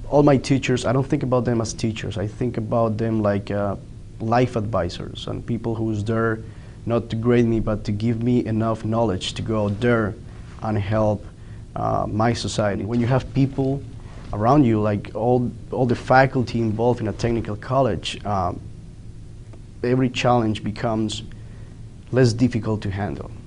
all my teachers, I don't think about them as teachers. I think about them like life advisors and people who's there not to grade me, but to give me enough knowledge to go out there and help my society. When you have people around you, like all the faculty involved in a technical college, every challenge becomes less difficult to handle.